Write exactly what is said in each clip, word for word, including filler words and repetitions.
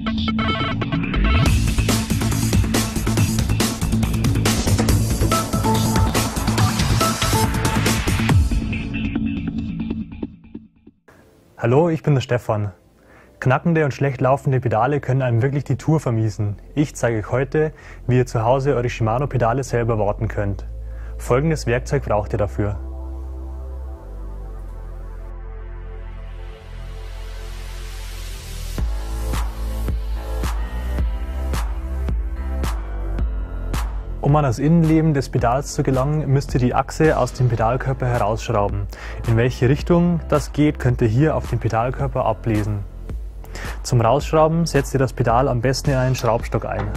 Hallo, ich bin der Stefan. Knackende und schlecht laufende Pedale können einem wirklich die Tour vermiesen. Ich zeige euch heute, wie ihr zu Hause eure Shimano-Pedale selber warten könnt. Folgendes Werkzeug braucht ihr dafür. Um an das Innenleben des Pedals zu gelangen, müsst ihr die Achse aus dem Pedalkörper herausschrauben. In welche Richtung das geht, könnt ihr hier auf dem Pedalkörper ablesen. Zum Rausschrauben setzt ihr das Pedal am besten in einen Schraubstock ein.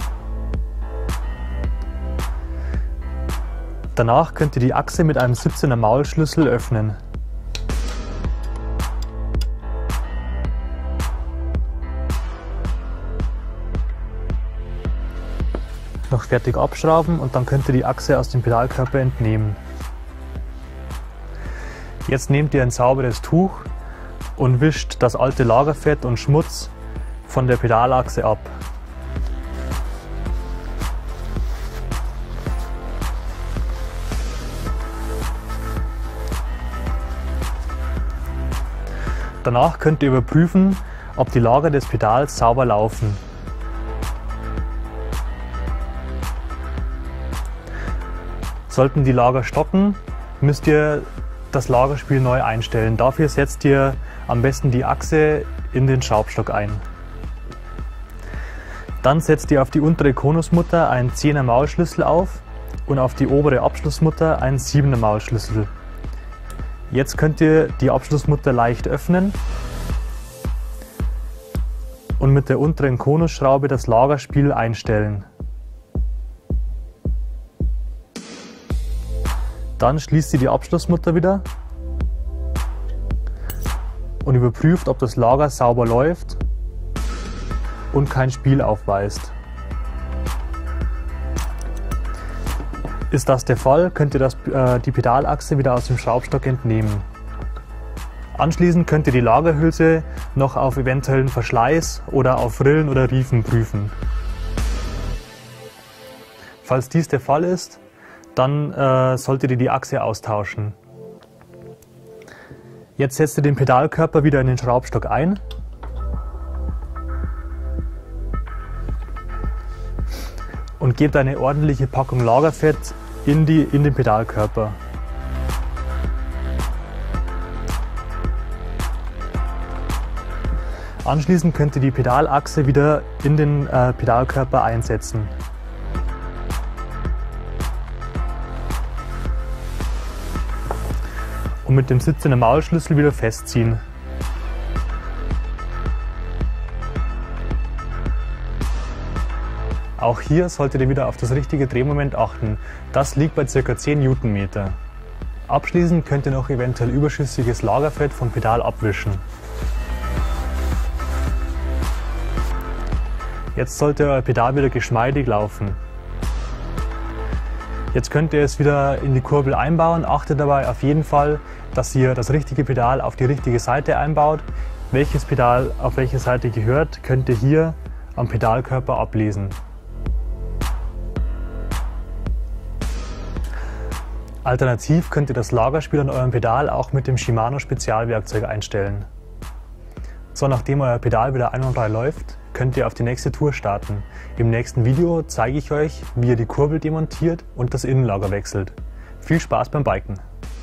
Danach könnt ihr die Achse mit einem siebzehner Maulschlüssel öffnen. Noch fertig abschrauben und dann könnt ihr die Achse aus dem Pedalkörper entnehmen. Jetzt nehmt ihr ein sauberes Tuch und wischt das alte Lagerfett und Schmutz von der Pedalachse ab. Danach könnt ihr überprüfen, ob die Lager des Pedals sauber laufen. Sollten die Lager stocken, müsst ihr das Lagerspiel neu einstellen. Dafür setzt ihr am besten die Achse in den Schraubstock ein. Dann setzt ihr auf die untere Konusmutter einen zehner Maulschlüssel auf und auf die obere Abschlussmutter einen siebener Maulschlüssel. Jetzt könnt ihr die Abschlussmutter leicht öffnen und mit der unteren Konusschraube das Lagerspiel einstellen. Dann schließt ihr die Abschlussmutter wieder und überprüft, ob das Lager sauber läuft und kein Spiel aufweist. Ist das der Fall, könnt ihr das, äh, die Pedalachse wieder aus dem Schraubstock entnehmen. Anschließend könnt ihr die Lagerhülse noch auf eventuellen Verschleiß oder auf Rillen oder Riefen prüfen. Falls dies der Fall ist, dann äh, solltet ihr die Achse austauschen. Jetzt setzt ihr den Pedalkörper wieder in den Schraubstock ein und gebt eine ordentliche Packung Lagerfett in, die, in den Pedalkörper. Anschließend könnt ihr die Pedalachse wieder in den äh, Pedalkörper einsetzen. Und mit dem siebzehner Maulschlüssel wieder festziehen. Auch hier solltet ihr wieder auf das richtige Drehmoment achten. Das liegt bei ca. zehn Newtonmeter. Abschließend könnt ihr noch eventuell überschüssiges Lagerfett vom Pedal abwischen. Jetzt sollte euer Pedal wieder geschmeidig laufen. Jetzt könnt ihr es wieder in die Kurbel einbauen. Achtet dabei auf jeden Fall, dass ihr das richtige Pedal auf die richtige Seite einbaut. Welches Pedal auf welche Seite gehört, könnt ihr hier am Pedalkörper ablesen. Alternativ könnt ihr das Lagerspiel an eurem Pedal auch mit dem Shimano Spezialwerkzeug einstellen. So, nachdem euer Pedal wieder einwandfrei läuft, könnt ihr auf die nächste Tour starten. Im nächsten Video zeige ich euch, wie ihr die Kurbel demontiert und das Innenlager wechselt. Viel Spaß beim Biken!